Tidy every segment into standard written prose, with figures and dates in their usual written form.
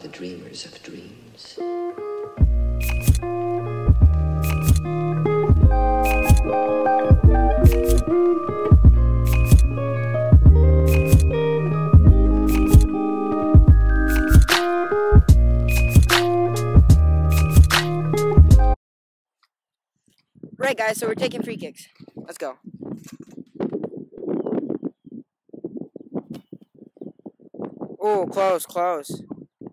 The dreamers of dreams. Right, guys, so we're taking free kicks. Let's go. Oh, close.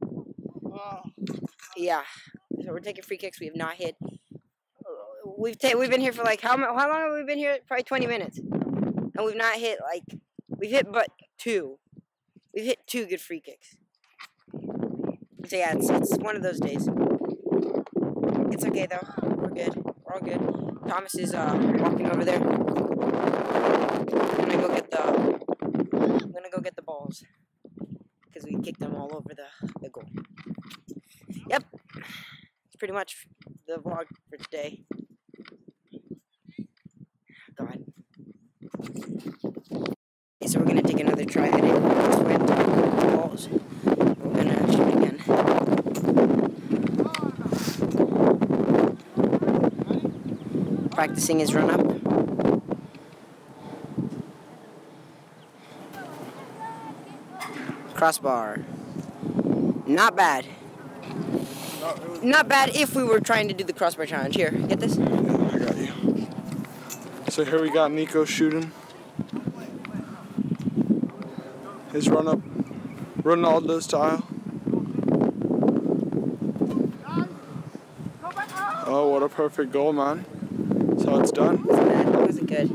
Yeah. So we're taking free kicks. We have not hit. We've been here for like how long have we been here? Probably 20 minutes. And we've not hit we've hit but two. We've hit two good free kicks. So yeah, it's one of those days. It's okay though. We're good. We're all good. Thomas is walking over there. I'm gonna go get the balls because we kicked them all over the goal. Yep. It's pretty much the vlog for today. God. Okay, so we're gonna take another try at it. With the balls. We're gonna shoot again. Practicing his run up. Crossbar. Not bad. Not bad if we were trying to do the crossbar challenge. Here, get this? Yeah, I got you. So here we got Nico shooting. His run up, Ronaldo style. Oh, what a perfect goal, man. That's how it's done. That wasn't good.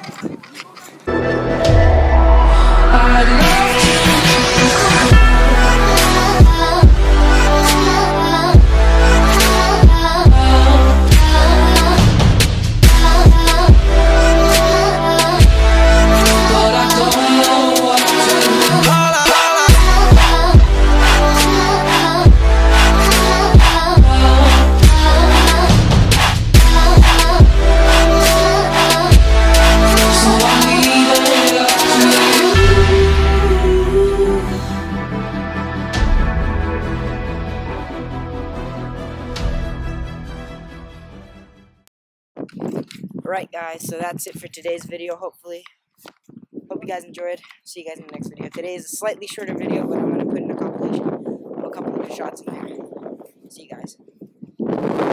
Right, guys, so that's it for today's video, hopefully. Hope you guys enjoyed. See you guys in the next video. Today is a slightly shorter video, but I'm going to put in a compilation of a couple of shots in there. See you guys.